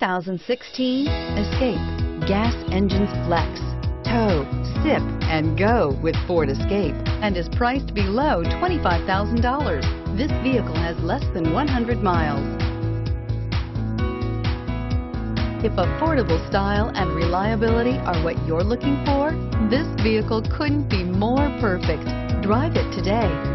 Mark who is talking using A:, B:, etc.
A: 2016 Escape. Gas engines flex, tow, sip, and go with Ford Escape, and is priced below $25,000. This vehicle has less than 100 miles. If affordable style and reliability are what you're looking for, this vehicle couldn't be more perfect. Drive it today.